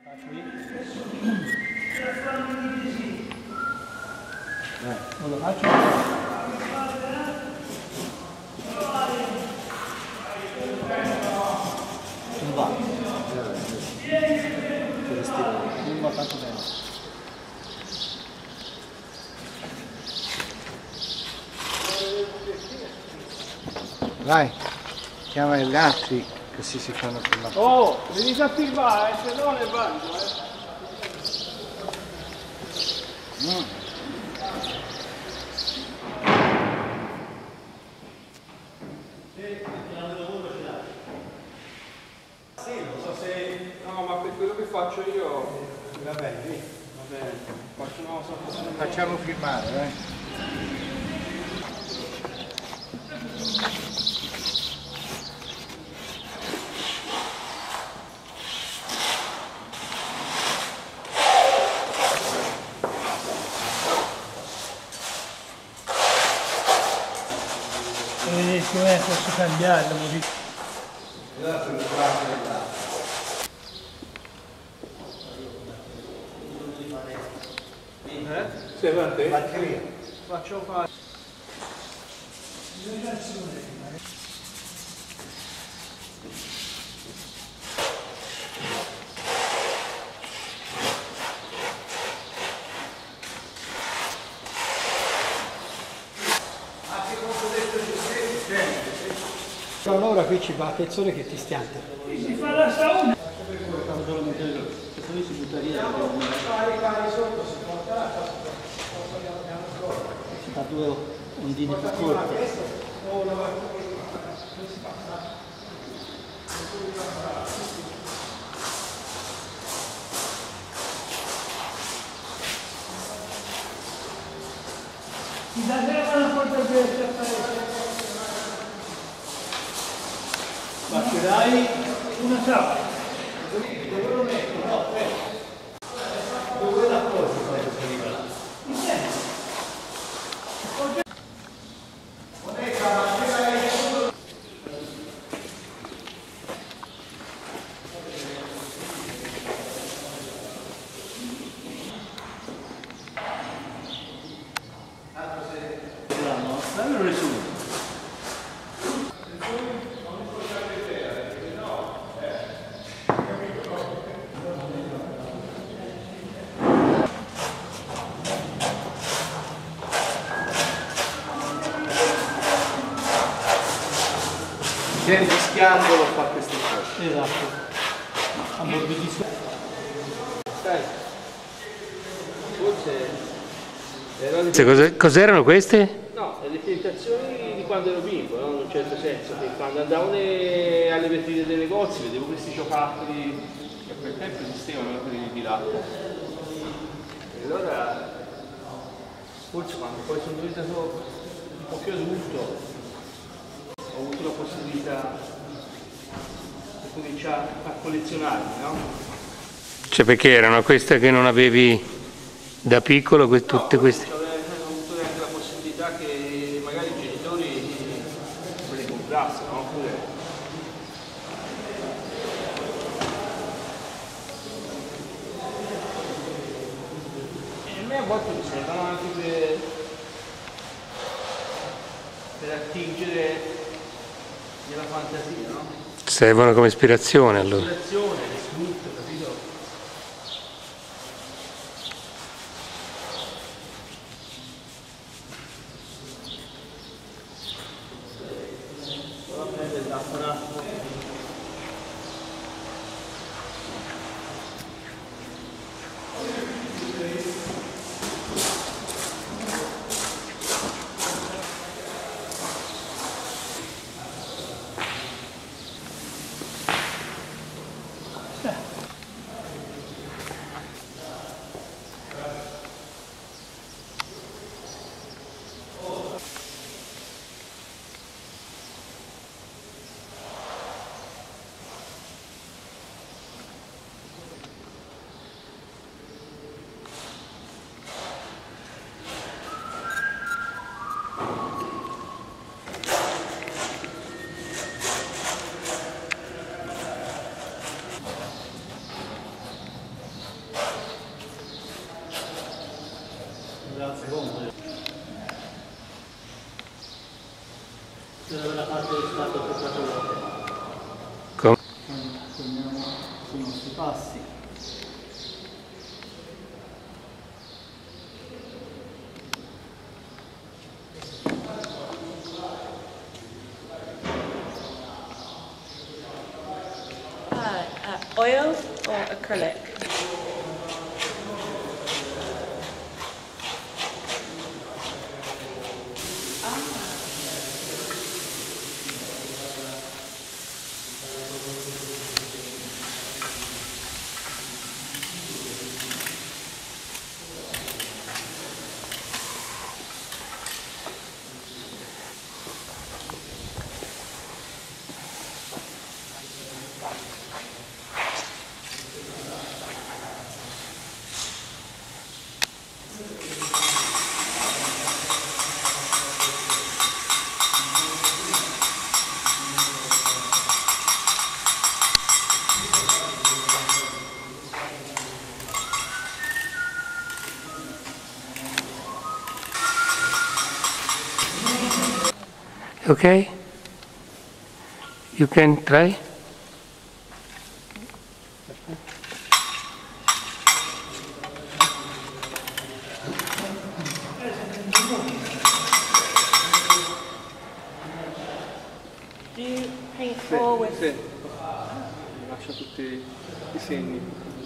Non lo faccio? Non va. Non va tanto bene. Vai, chiama gli altri così si fanno filmare. Oh, venite a filmare, se no ne vanno, Sì, non so se... No, ma per quello che faccio io... Va bene, Va bene, faccio una cosa... facciamo filmare, vai. Come posso cambiarlo? Sì, va te? Batteria. Faccio fare... Allora qui ci va a pezzone che ti stiante. Si fa la sauna! Se poi si butta via. Si fa due ondine più corte. Si dà sempre una porta aperta a fare. Batterai una trappola. Dove lo metto? No, dove la porti quando si arriva là? In senso. Non nessuno. Viene rischiandolo fa queste cose. Esatto. Ammorbidisco. Sai, forse... Cos'erano queste? No, le tentazioni di quando ero piccolo, no? In un certo senso, che quando andavo alle vetrine dei negozi vedevo questi giocattoli che a quel tempo esistevano, quelli di latte. E allora, forse quando poi sono diventato un po' più adulto, ho avuto la possibilità di cominciare a collezionarli, no? Cioè perché erano queste che non avevi da piccolo, tutte queste? Ho avuto anche la possibilità che magari i genitori me le comprassero, no? Oppure... E a me a volte mi servono anche per attingere nella fantasia, no? Servono come ispirazione allora. L'ispirazione, le sfrutto, capito? Vado a prendere l'acqua un attimo. è stato toccato vuoto. Come? Torniamo sui nostri passi. Oil or acrylic? Okay? You can try? Do you paint forward? Sì. Lascia tutti i segni.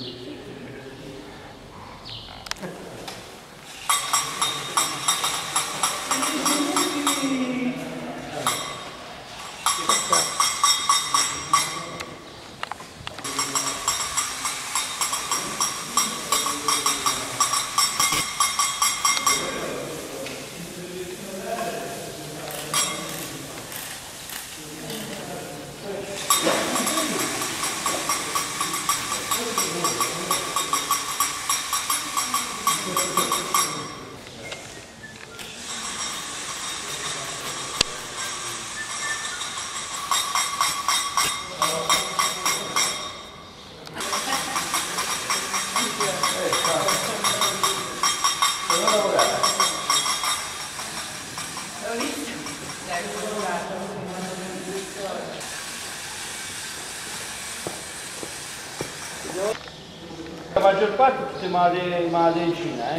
La maggior parte tutte made in Cina,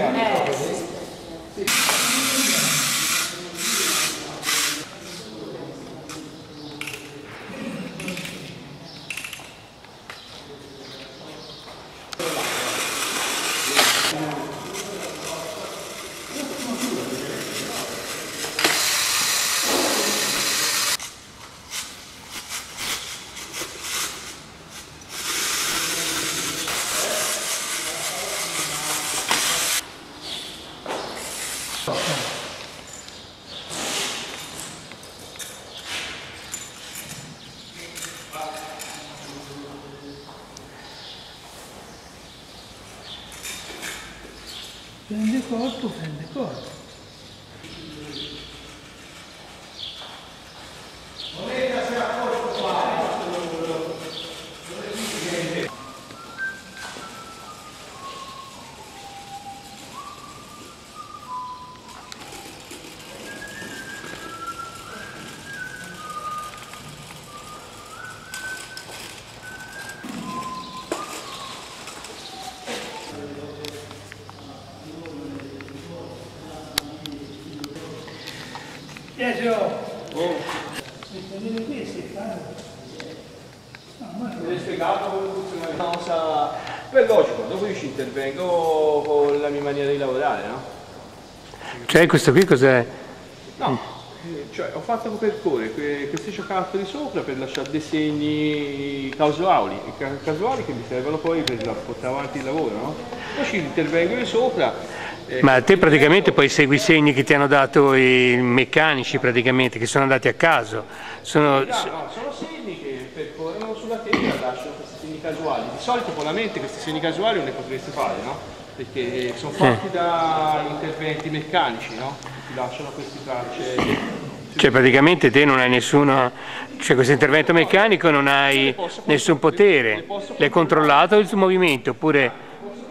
Prende corpo, prende corpo. Pietro! Vedete questi fanno? Mi hai spiegato come funziona la cosa? Beh, logico, dopo io ci intervengo con la mia maniera di lavorare, no? Cioè questo qui cos'è? No, cioè ho fatto coperture, questi giocattoli sopra per lasciare dei segni casuali che mi servono poi per portare avanti il lavoro, no? Poi ci intervengo io sopra. Ma te praticamente poi segui i segni che ti hanno dato i meccanici praticamente, che sono andati a caso. Sono Segni che percorrono sulla tela e lasciano questi segni casuali. Di solito polamente questi segni casuali non ne potreste fare, no? Perché sono fatti da interventi meccanici, no? Ti lasciano queste tracce. Cioè praticamente te non hai nessuno, cioè questo intervento meccanico non hai nessun potere, l'hai controllato il suo movimento oppure...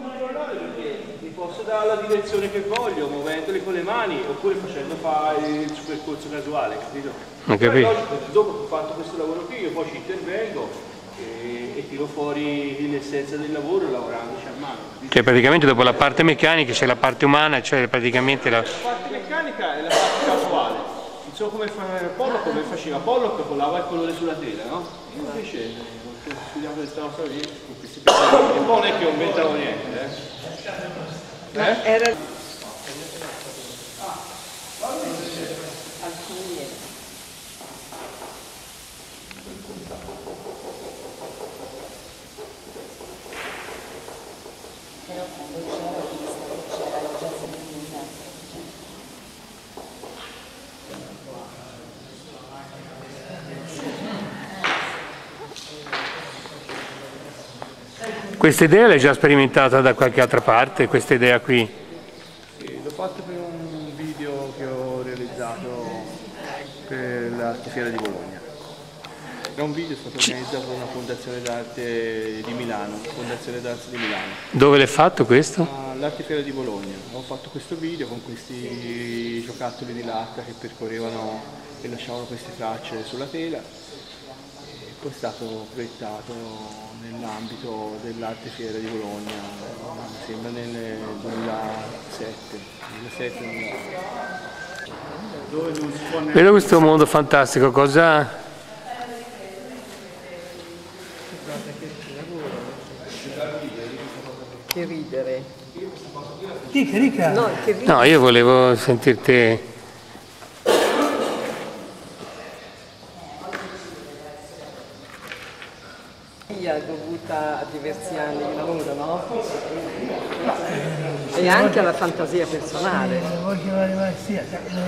La direzione che voglio, muovendole con le mani oppure facendo fare il suo percorso casuale, capito? Non Poi capisco. logico, dopo che ho fatto questo lavoro qui, io poi ci intervengo e tiro fuori l'essenza del lavoro lavorandoci a mano. Cioè praticamente dopo la parte meccanica c'è la parte umana, cioè praticamente la... La parte meccanica è la parte casuale. Non so come fa Pollock, come faceva Pollock, colava il colore sulla tela, no? Io invece studiamo questa nostra vita con questi pezzi. E poi non è che ho inventato niente, Era... Alcuni. Però quando c'era visto, c'era già finita. Questa idea l'hai già sperimentata da qualche altra parte, questa idea qui? Sì, l'ho fatto per un video che ho realizzato per l'Arte Fiera di Bologna. È un video stato organizzato da una fondazione d'arte di Milano, Fondazione d'Arte di Milano. Dove l'hai fatto questo? All'Arte Fiera di Bologna. Ho fatto questo video con questi giocattoli di latta che percorrevano e lasciavano queste tracce sulla tela. E poi è stato proiettato nell'ambito dell'Arte Fiera di Bologna, mi sembra nel 2007. Vedo questo mondo fantastico, cosa... Che ridere. Dica. No, che ridere. No, io volevo sentirti... Dovuta a diversi anni di lavoro, no? E anche alla fantasia personale. Vuoi chiamare maestria?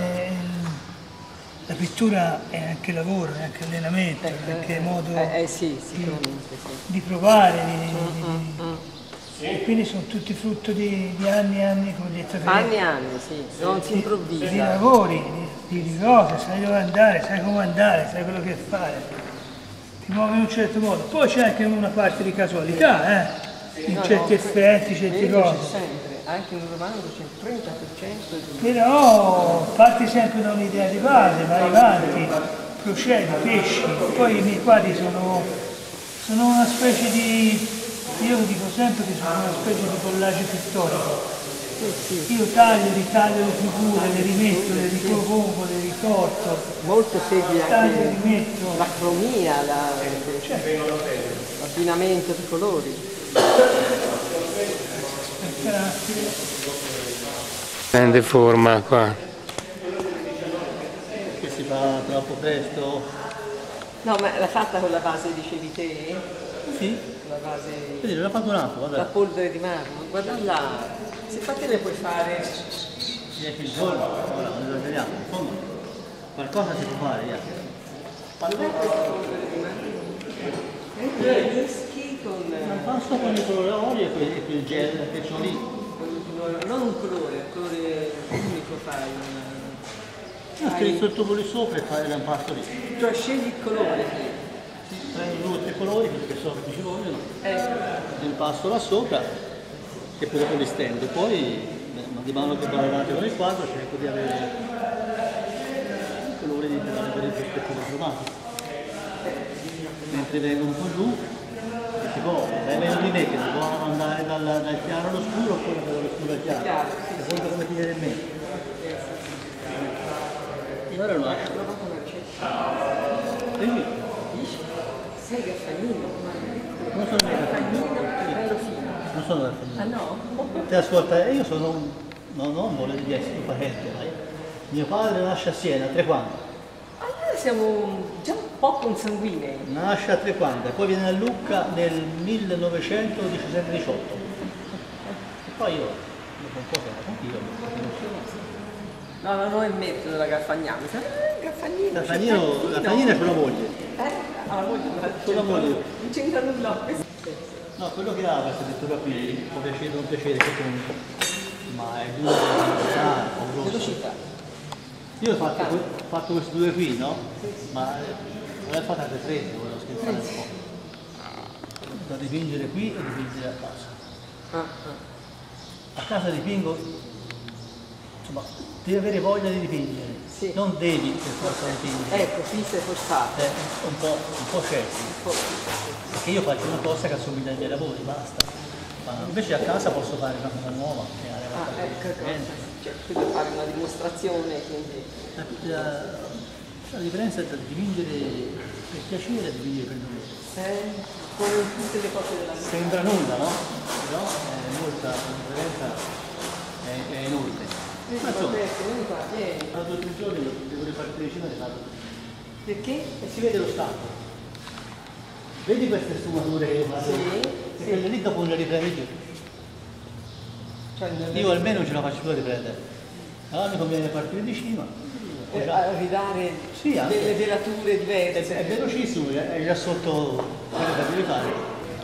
La pittura è anche lavoro, è anche allenamento, è anche modo Sì, sicuramente sì. di provare, e quindi sono tutti frutto di anni e anni, come detto te. Anni e anni, sì, non si Di improvvisa. lavori, di cose, sai dove andare, sai come andare, sai quello che fare. Ti muovi in un certo modo. Poi c'è anche una parte di casualità, in certi effetti, certe Vedi, cose. c'è sempre, anche in un romanzo c'è il 30% di... Però parti sempre da un'idea di base, vai avanti, procedi, pesci. Poi i miei quadri sono una specie di, io lo dico sempre che sono una specie di collage pittorico. Io taglio, ritaglio le figure, le rimetto, le ripropongo, le ricorto. Molto segui Taglio, anche rimetto. la cromia, l'abbinamento di colori. Prende forma qua. Che si fa troppo presto? No, ma l'ha fatta con la base, dicevi te? Sì. La base, Vedi, l'ho fatto un altro, la guarda. polvere di marmo. Guarda là, se infatti le puoi fare... Vieni il giorno, ora non esageriamo, in fondo qualcosa si può fare, via. Dov'è questa polvere di marmo? Le mischi con... Non passo con il colore olio e quel gel che c'ho lì. Non un colore unico fai. Strizzo il tubo lì sopra e fai l'impasto lì. Cioè scegli il colore. Prendo 2 o 3 colori perché so che ci vogliono, l'impasto là sopra e poi dopo li stendo. Poi, man mano che vado avanti con il quadro, cerco di avere i colori di per prospettiva cromatica. Mentre vengo un po' giù, tipo, è meglio di me che si può andare dal chiaro allo scuro oppure dallo scuro al chiaro. Secondo come ti viene in mente. E ora lo lascio. Vedi? Sei Gaffagnino. Non sono mai Gaffagnino, bello fino. Non sono Gaffagnino. Ah no? Te ascolta, io sono non voglio di essere tuo parente, dai. Mio padre nasce a Siena a Trequanta. Allora siamo già un po' consanguinei. Nasce a Trequanta, poi viene a Lucca nel 1917-18. E poi io, dopo un po' sono anch'io. No, non è il merito della Gaffagnana. Gaffagnino. Gaffagnino è sua moglie. La moglie. Sua moglie. Non c'entra nulla. No, quello che ha questa pittura qui, può piacere o non piacere, che comunque, ma è dura, paurosa. Velocità. Io ho fatto questi due qui, no? Ma non l'ho fatta per 3, volevo scherzare un po'. Da dipingere qui e dipingere a casa. A casa dipingo, insomma, devi avere voglia di dipingere. Sì. Non devi per forza dipingere. Ecco, piste forzate. Un po' scelti. Perché io faccio una cosa che assomiglia ai miei lavori, basta. Ma invece a casa posso fare una cosa nuova. Cioè, tu devi fare una dimostrazione, quindi... La differenza tra dipingere per piacere e dipingere per dolore. Come tutte le cose della vita. Sembra nulla, no? Però la differenza è enorme. Ma insomma, tra 2 o 3 giorni devo ripartire vicino e farlo. Perché? E si vede lo stato. Vedi queste sfumature che fanno? Sì. Quelle lì dopo le riprendi più. Cioè, Io almeno non ce la faccio più a riprendere. Allora mi conviene partire vicino. ridare Sì, delle velature diverse. È velocissimo, è già sotto quello che devi fare.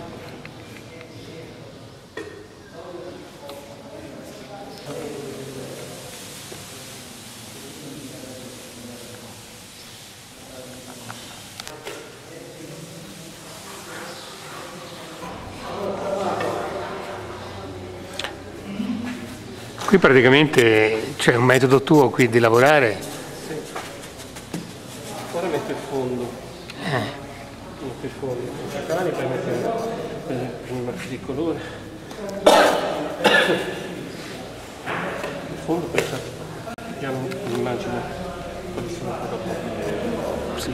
Qui praticamente c'è un metodo tuo qui di lavorare. Sì. Ora metto il fondo. Metto il fondo. I canali poi metto il colore. Il fondo per piano immagino sì.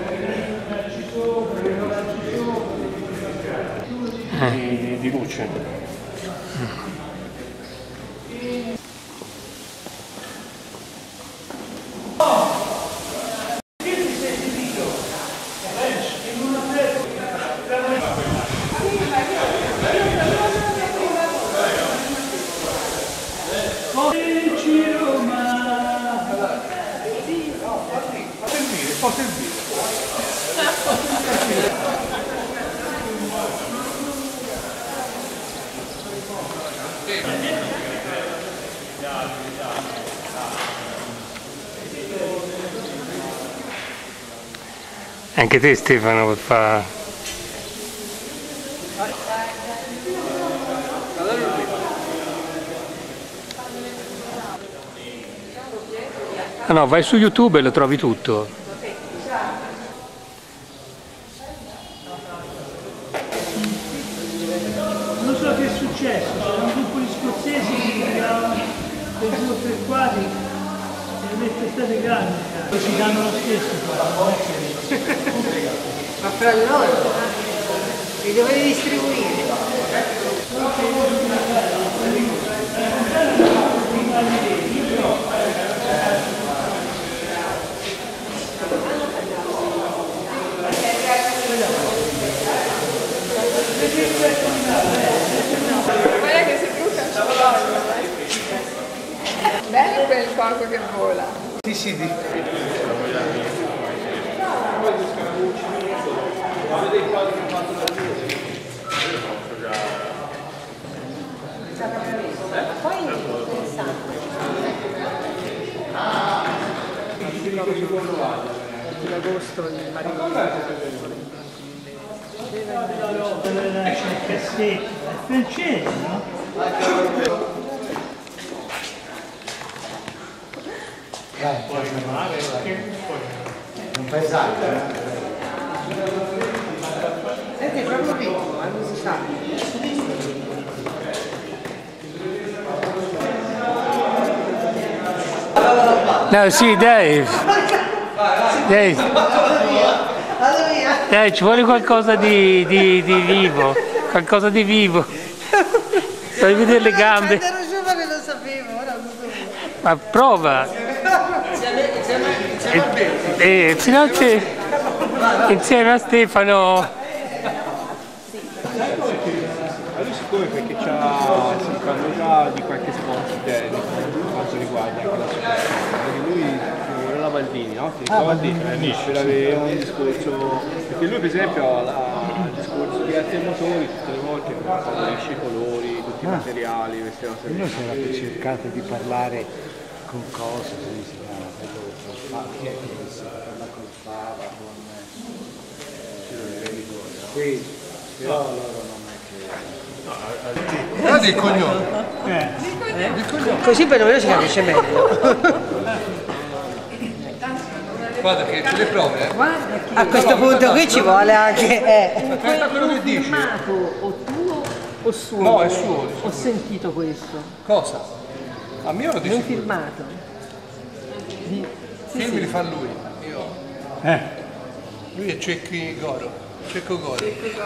Di luce. Anche te Stefano fa... Ah no, vai su YouTube e lo trovi tutto. Non so che è successo, c'era un gruppo di scozzesi che tiravano per 2 o 3 quadri e le testate grandi, poi ci danno lo stesso. Ma fra loro li dovete distribuire. Guarda che si trucca il ciabaglio. Bello quel corpo che vola. Sì, sì, di... Poi interessante. Di agosto il marito. C'è il cassetto, è francese, no? un paesaggio. Senti, è proprio piccolo, non si sa. No, sì, Dave. Dai, ci vuole qualcosa di vivo, qualcosa di vivo. Fai vedere le gambe. Ero giovane lo sapevo, ora non so. Ma prova. Insieme a Stefano. Lui siccome perché si fanno già di qualche sponsor per quanto riguarda anche la situazione, perché lui la Maldini, no? Ti ricordi? Per avere un discorso, perché lui per esempio ha il discorso di altri motori tutte le volte favorisce i colori, tutti i materiali, queste cose. Noi siamo cercati di parlare con cose, come si chiama, chi è che si parla con Fava, con... Sì, però loro non è che... Guarda il cognome! Così per noi si capisce meglio. Guarda che ce le prove, Guarda che A questo punto qui ci vuole anche... Aspetta quello che dici. filmato o tuo o suo? No, è suo. Ho sentito questo. Cosa? A mio lo dici? Un filmato. Di... Film li fa lui. Io. Lui è Cecchi Goro. Cecco Goro.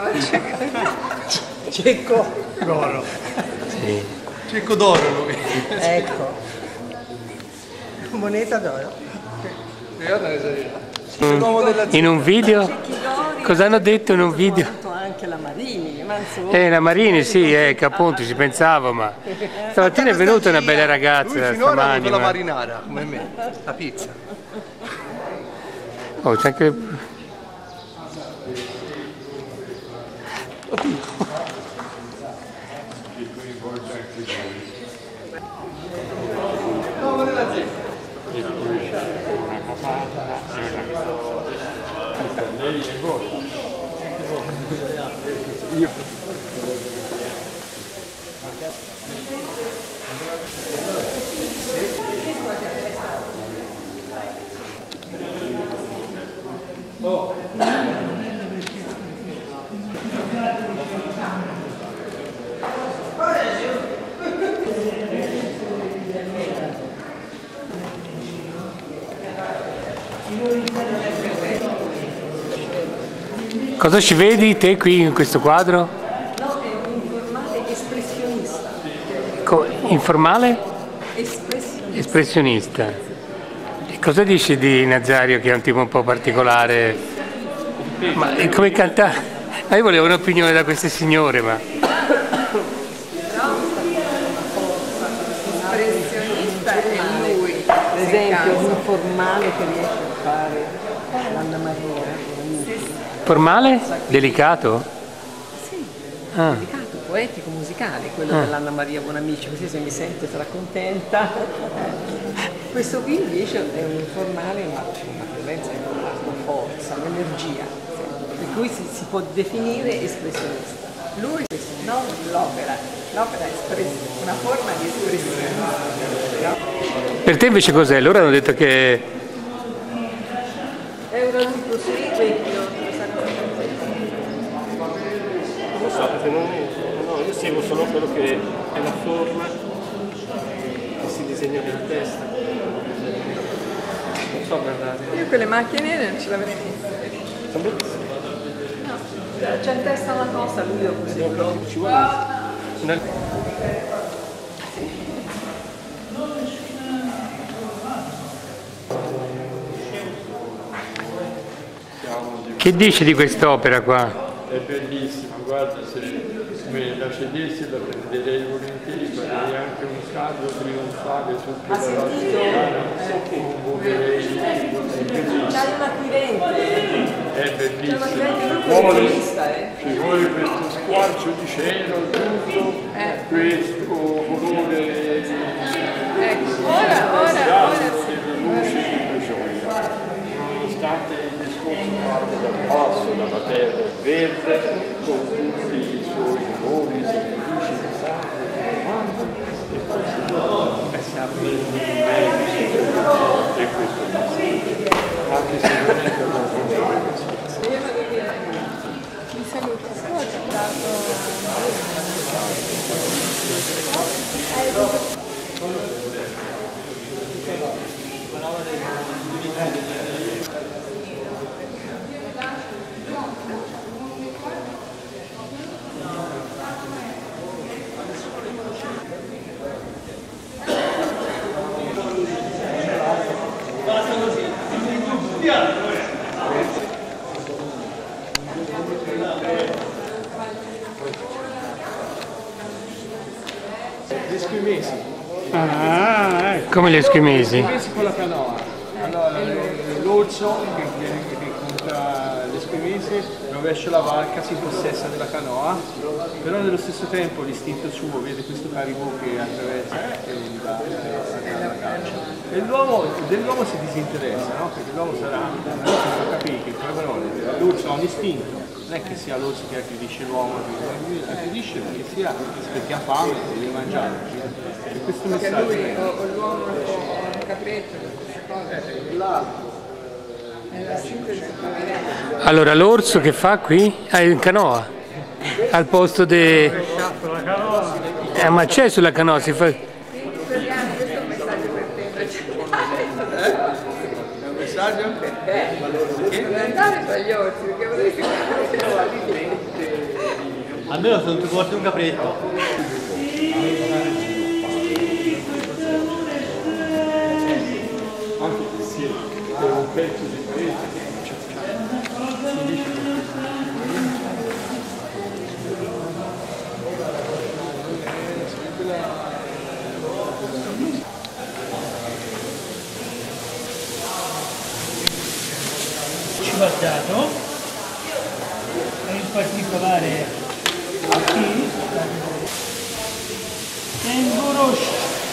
Cecco. Goro. Sì. Cecco d'oro lui. Ecco. Moneta d'oro. Guarda che sei. L'uomo della In un video? Cosa hanno detto in un video? Anche la Marini, ma insomma... La Marini, sì, che appunto ci pensavo, ma stamattina è venuta una bella ragazza Lui finora ha avuto stamani. la marinara, come me, la pizza. Oh, c'è anche... Cosa ci vedi te qui in questo quadro? No, è un informale espressionista. Informale? Espressionista. Espressionista. E cosa dici di Nazario, che è un tipo un po' particolare? Ma come cantare? Ma io volevo un'opinione da queste signore, ma... Espressionista è lui. Per esempio, un formale che riesce a fare l'Anna Maria. Formale? Delicato? Sì, Ah. delicato, poetico, musicale, quello dell'Anna Maria Bonamici, così se mi sente sarà contenta. Questo qui invece è un formale, ma una violenza, una forza, un'energia, per cui si può definire espressionista. Lui non l'opera, l'opera è una forma di espressione. Per te invece cos'è? Loro hanno detto che... È un adulto vecchio. Non lo so, perché no, io seguo solo quello che è la forma che si disegna nella testa. Non so guardare. Io quelle macchie nere non ce l'avrei vista. Sono bellissime. No, c'è in testa una cosa, lui è così proprio. Ci vuole una... Che dici di quest'opera qua? È bellissima, guarda, se me la cedessi la prenderei volentieri, farei anche un carro trionfale sotto la C'hai un acquirente. è bellissimo. Ci vuole questo squarcio di cielo, tutto, questo colore Ecco, ora delle luci di gioia. Nonostante il discorso parte dal basso, dalla terra verde, con tutti i suoi colori, sacrifici di sangue, e poi si apre e questo è anche se non è che non mi saluta. Gli eschimesi. Come gli eschimesi? Gli eschimesi con la canoa. Allora, l'orso che incontra l'eschimese rovescia la barca, si possessa della canoa, però nello stesso tempo l'istinto suo vede questo caribou che attraversa e gli va a caccia. E dell'uomo si disinteressa, no? Perché l'uomo sarà, non fa capire che l'orso ha un istinto, non è che sia l'orso che aggredisce l'uomo, aggredisce perché ha fame e deve mangiare. E questo messaggio Lui o l'uomo o il capretto, queste cose. l'altro Allora l'orso che fa qui? Ah, è in canoa, al posto di... ma c'è sulla canoa, si fa... Questo è un messaggio per te. È un messaggio? Per te. Non andare tra gli orsi, perché vorrei Almeno se non ti porti un capretto. Anche se sia per un pezzo di paese. Ci va dato, e in particolare a chi? Tengurosh.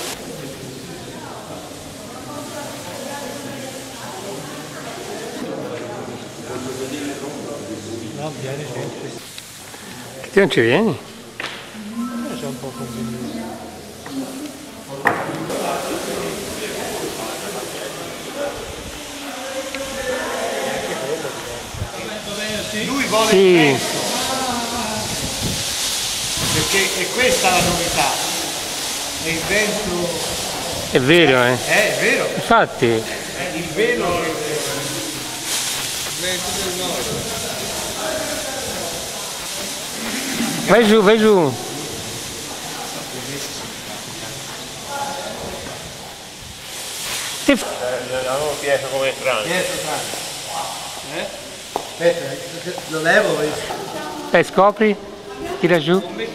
No, vieni sempre. Ti non ci vieni? C'è un po' convenuto. Lui vuole Sì. il vento, perché è questa la novità. È il vento. È vero, eh? È vero. Infatti, È il velo che. vai giù, vai giù. Non piace come tranne. Dietro, aspetta, lo levo. Scopri, tira giù. Vai.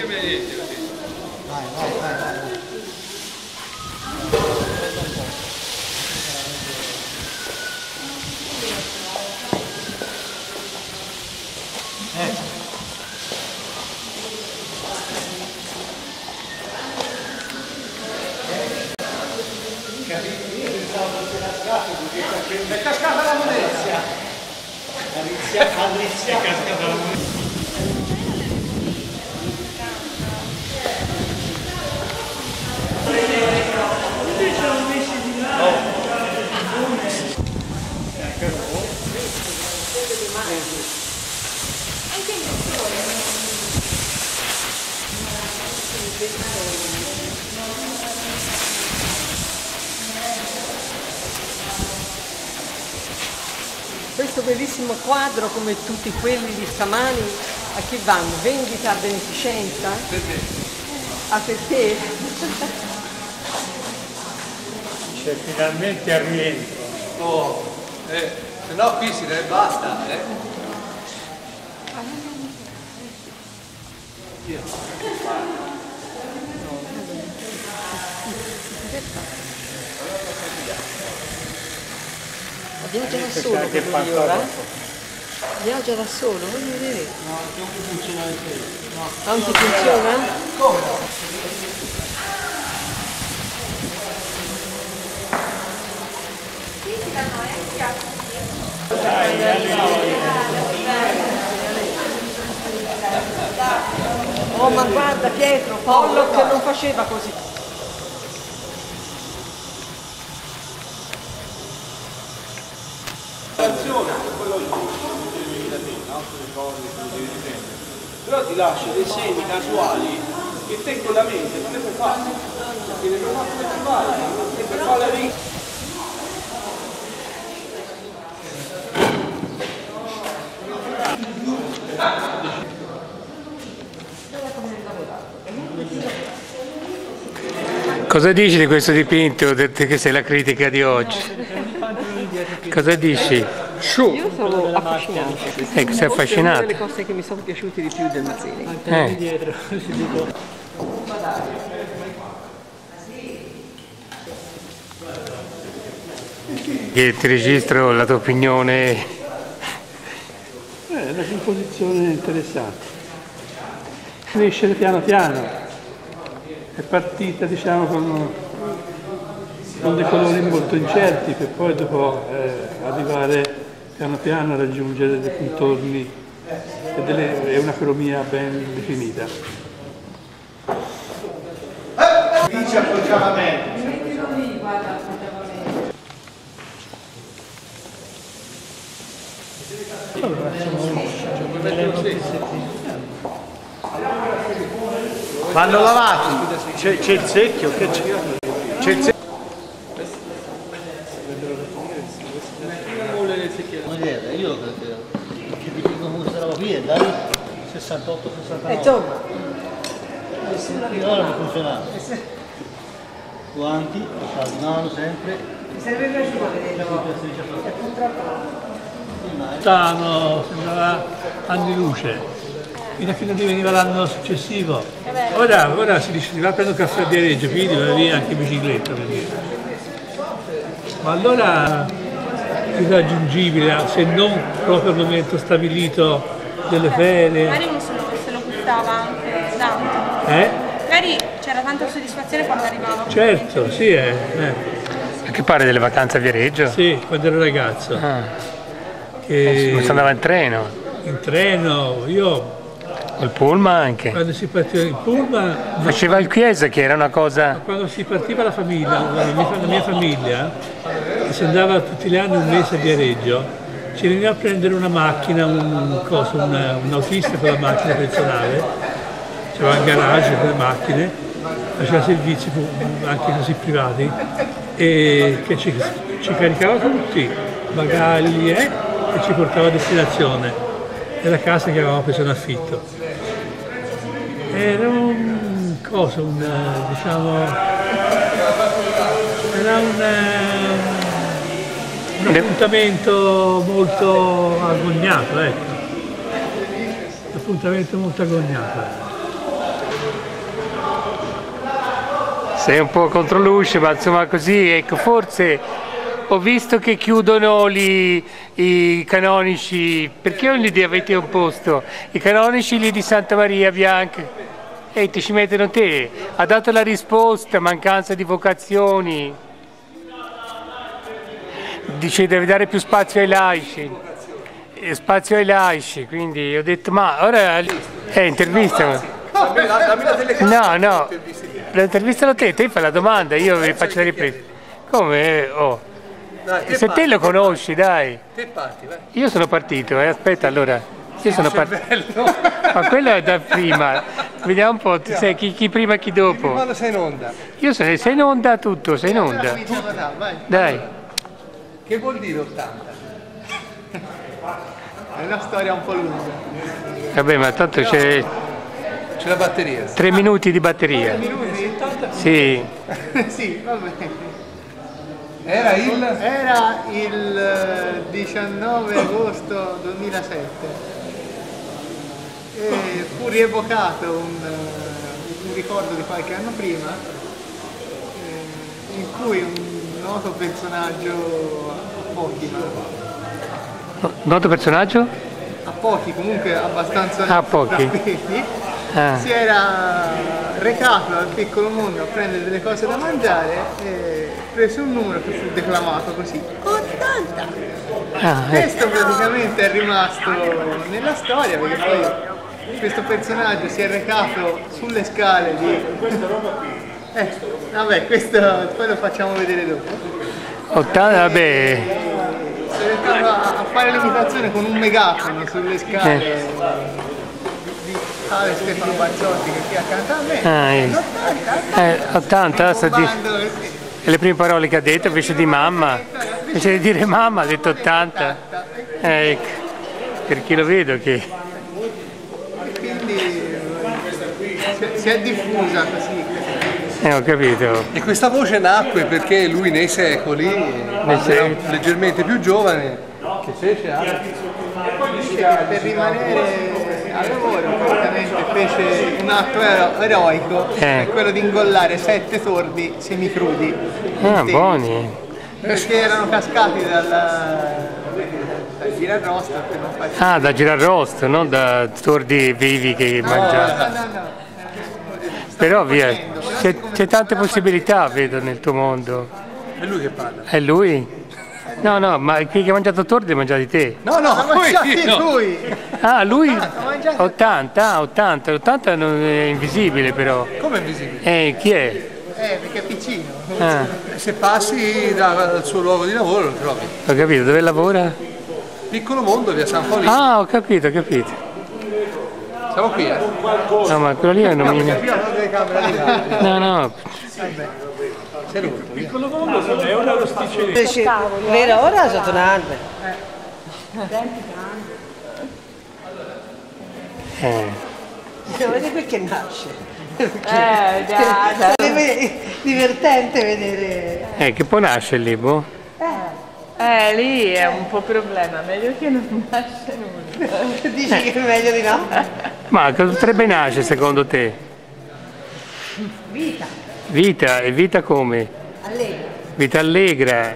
È cascata la monezia. È cascata la monezia. Questo bellissimo quadro, come tutti quelli di stamani, a chi vanno? Vendita a beneficenza? Per me. Ah, per te? C'è finalmente al rientro. Oh, se no qui si deve basta, Viaggia da solo quello lì ora? Viaggia da solo? Voglio vedere. No, non funziona il tempo. No. Non ti funziona? Come no? Oh, ma guarda Pietro, Pollock non faceva così. Però ti lascia dei segni casuali che te con la mente non le puoi fare, perché le puoi fare come ti pare, le puoi fare la vita. Cosa dici di questo dipinto, che sei la critica di oggi? Cosa dici? Io sono affascinata. Sei Forse è una affascinata? delle cose che mi sono piaciute di più del Mazzini. Dietro, si dico. Che ti registro la tua opinione. È una composizione interessante. Crescere piano piano. È partita, diciamo, con dei colori molto incerti per poi dopo arrivare piano piano a raggiungere dei contorni e una cromia ben definita. Dice appoggiava meglio. Vanno lavati, c'è il secchio, che c'è? C'è il secchio. Io che dico come sarà qui è dai 68, 69. Insomma, Ora non funzionava. Guanti, passati di mano sempre. mi sarebbe piaciuto vederlo. E purtroppo Stavano, sembrava anni luce, fino a che non diveniva l'anno successivo. Ora si dice si va a prendere un caffè a Viareggio, quindi va via anche in bicicletta per dire. Ma allora più raggiungibile, se non proprio al momento stabilito delle ferie. Magari uno se lo buttava anche tanto. Magari c'era tanta soddisfazione quando arrivava. Certo, sì, Che pare delle vacanze a Viareggio? Sì, quando ero ragazzo. Ma si andava in treno? In treno, io Col pullman anche? quando si partiva in pullman. Faceva il chiesa che era una cosa... Quando si partiva la famiglia, la mia famiglia, che si andava tutti gli anni un mese a Viareggio, ci veniva a prendere una macchina, un autista con la macchina personale, c'era un garage per le macchine, faceva servizi anche così privati, e che ci caricava tutti, bagagli e ci portava a destinazione, nella casa che avevamo preso in affitto. Era un appuntamento molto agognato, ecco. Un appuntamento molto agognato. Sei un po' contro l'uscio, ma insomma così, ecco, forse ho visto che chiudono i canonici, perché non li avete un posto? I canonici lì di Santa Maria Bianca, e ti ci mettono te, ha dato la risposta, mancanza di vocazioni, dice deve dare più spazio ai laici, quindi ho detto ma ora intervista. No, l'intervista te fai la domanda, io vi faccio la ripresa. Come? Se te lo conosci, dai. Te parti, vai. Io sono partito, aspetta allora. Io sono partito. Ma quello è da prima. Vediamo un po', sei chi prima e chi dopo. Quando sei in onda? Io sei in onda tutto, sei in onda. Dai. Che vuol dire 80? È una storia un po' lunga. Vabbè, ma tanto c'è la batteria. 3 minuti di batteria. 3 minuti? Sì. Sì, va bene. Era il 19 agosto 2007 e fu rievocato un ricordo di qualche anno prima in cui un noto personaggio, a pochi, Noto personaggio? a pochi comunque abbastanza pochi. Si era recato al piccolo mondo a prendere delle cose da mangiare e prese un numero che fu declamato così, 80! Questo praticamente è rimasto nella storia perché poi questo personaggio si è recato sulle scale di... questa roba qui. Vabbè, questo poi lo facciamo vedere dopo. 80, vabbè. Si è recato a fare l'imitazione con un megafono sulle scale. Tale Stefano Bazzotti che è qui accanto a me. 80, e le prime parole che ha detto invece di mamma, invece di dire mamma ha detto 80. Ecco, perché lo vedo che... Quindi si è diffusa così. Ho capito. E questa voce nacque perché lui nei secoli, era leggermente più giovane, che fece per rimanere al lavoro praticamente fece un atto eroico, quello di ingollare 7 sordi semicrudi. Buoni. Perché erano cascati dal girarrosto. Da girarrosto, non da sordi vivi che mangiano. No. Però via, c'è tante possibilità, vedo, nel tuo mondo. È lui che parla. È lui? No, ma qui che ha mangiato torti, hai mangiati te? No, lui! Ah, lui? 80 non è invisibile però. Come è invisibile? Chi è? Perché è piccino. Se passi dal suo luogo di lavoro lo trovi. Ho capito, dove lavora? Piccolo mondo, via San Paolino. Ah, ho capito, ho capito. Siamo qui, No, ma quello lì è un No, no. Piccolo mondo è una rosticceria. Vero, ora sono un albero. Vedi perché nasce. Sarebbe divertente vedere. Che poi nasce lì, boh? Lì è un po' problema, meglio che non nasce nulla. Dici che è meglio di no? Ma cosa potrebbe nascere secondo te? Vita. Vita, e vita come? Allegra. Vita allegra.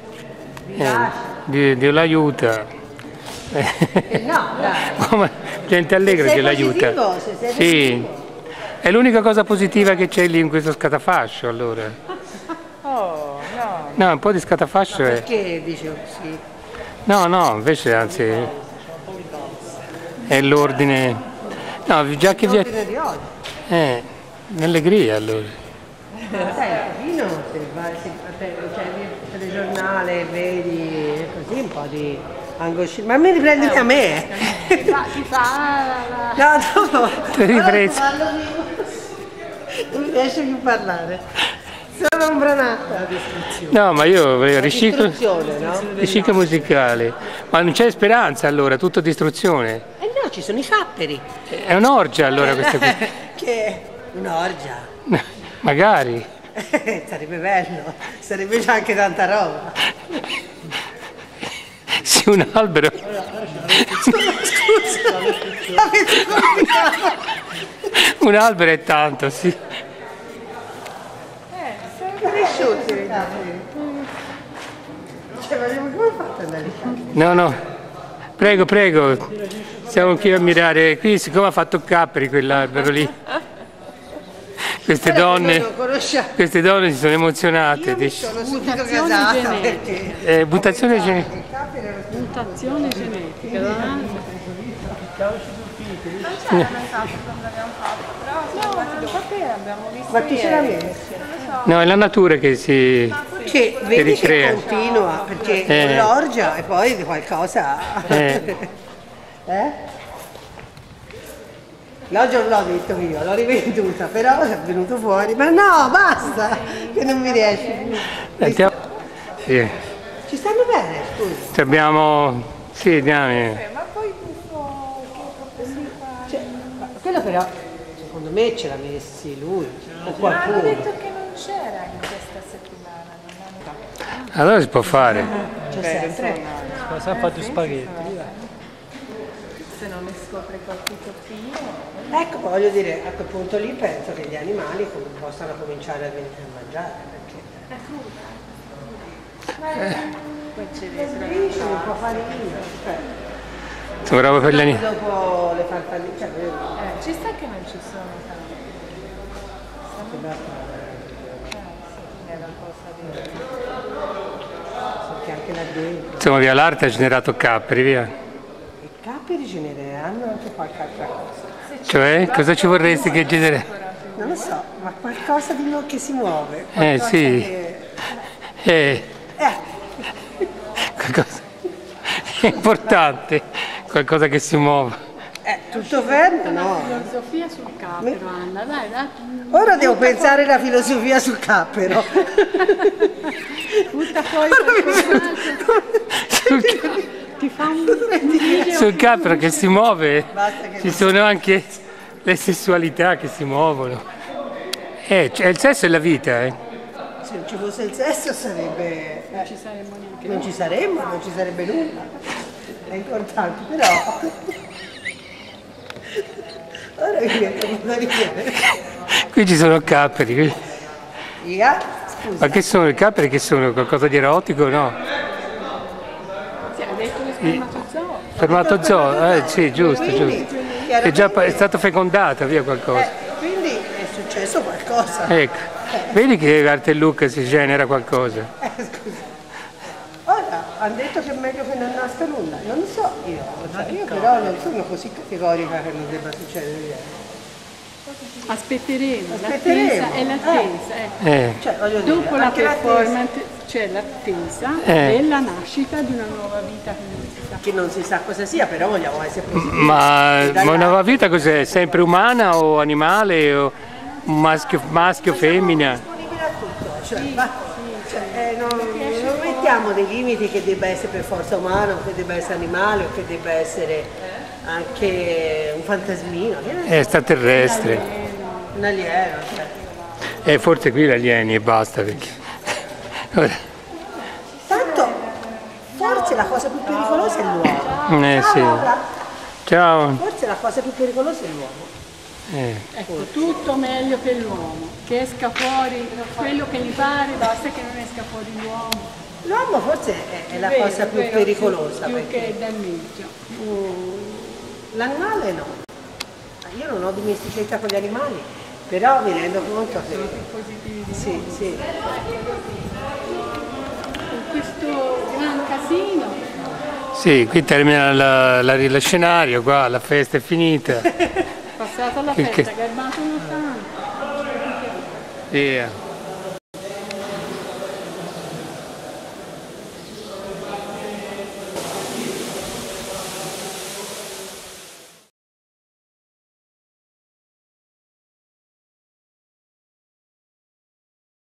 Dio l'aiuta. No, dai. Come gente allegra Se che sei l'aiuta. positivo, se sei Sì. positivo. È l'unica cosa positiva che c'è lì in questo scatafascio, allora. Oh, no. No, un po' di scatafascio è. Perché dicevo sì? No, no, invece anzi è l'ordine. No, già che vi L'ordine di oggi. allegria allora. Senti, Pino, se vai, il telegiornale, vedi così un po' di angoscia. Ma mi riprendi a me? Ti fa No, dopo. Ti ripresi. Non mi riesce più a parlare. Sono un branata. No, ma io riciclo No? musicale. Ma non c'è speranza allora, tutto distruzione. No, ci sono i fapperi. È un'orgia allora questa qui. Che è un'orgia. Magari. Sarebbe bello, sarebbe già anche tanta roba. Sì, un albero. Scusa, avete combinato. Un albero è tanto, sì. Sono cresciuti. Cioè, ma come fate ad andare in No, no. Prego, prego. Siamo qui a ammirare. Qui siccome ha fatto Capri quell'albero lì. Queste donne si sono emozionate. Io mi sono subito casata perché... mutazione genetica. mutazione genetica. Non c'era mai stato quando abbiamo fatto, però siamo andati dopo. Abbiamo visto Ma chi ce l'ha messo? No, è la natura che si Che vedi ricrea. che continua, perché con l'orgia e poi di qualcosa... L'orgia non l'ho detto io, l'ho rivenduta, però è venuto fuori. Ma no, basta, che non mi riesce più. Sì. Ci stanno bene, scusa. Abbiamo... Sì, diamo. Ma poi questo Cioè, quello però, secondo me ce l'ha messi lui, o hanno qualcuno. detto che non c'era in questa settimana. Allora si può fare. C'è sempre. Si è fatto spaghetti. Se non ne scopre qualche toppino. Ecco, voglio dire, a quel punto lì penso che gli animali possano cominciare a venire a mangiare, perché... Poi c'è Dice un po' farina, cioè... Sono bravo per gli animali. Dopo le farfalline, cioè... ci sta che non ci sono tanti. Era un po' sapere. Perché anche là dentro... Insomma, via l'arte ha generato Capri, via. I capi genereranno anche qualche altra cosa. Cioè, cosa ci vorresti che generi? Non lo so, ma qualcosa di nuovo che si muove. Sì. Che... Qualcosa è importante, qualcosa che si muove. Tutto fermo, no. Filosofia sul cappero, Anna, dai. Ora devo pensare la filosofia sul cappero. Butta fuori ti fa un video. Sul cappero che si muove, ci sono anche le sessualità che si muovono. Il sesso è la vita, Se non ci fosse il sesso sarebbe... Non ci saremmo neanche. Non ci sarebbe nulla. È importante, però... Ora mi viene da ridere. Qui ci sono capperi. Scusa. Ma che sono i capperi? Che sono? Qualcosa di erotico? No? Sì, ha detto che spermatozoo. Spermatozoo, sì, giusto, giusto. È stato fecondato, via qualcosa. Quindi è successo qualcosa. Ecco, vedi che arte e Luca si genera qualcosa. Scusa. Ora, hanno detto che è meglio che non nasca nulla. Non lo so io però non sono così categorica che non debba succedere niente. Aspetteremo. L'attesa è l'attesa. Cioè, voglio dire, dopo la anche performance c'è l'attesa della nascita di una nuova vita che non si sa cosa sia, però vogliamo essere positivi. Ma una nuova vita cos'è? Sempre umana o animale o maschio femmina? Disponibile a tutto, cioè, non mettiamo dei limiti che debba essere per forza umano, che debba essere animale o che debba essere anche un fantasmino. È extraterrestre. Un alieno, cioè. Forse qui gli alieni e basta perché. Tanto forse la cosa più pericolosa è l'uomo. Sì. Ciao. Forse la cosa più pericolosa è l'uomo. Ecco, tutto meglio che l'uomo, che esca fuori quello che gli pare, basta che non esca fuori l'uomo. L'uomo forse è la cosa più pericolosa. Più che danneggia. L'animale no. Io non ho dimestichezza con gli animali, però mi rendo conto che... Sono più positivi di sì, sì. Con questo gran casino. Sì, qui termina lo scenario, qua la festa è finita. Passata la festa, garbato una tanto. Yeah.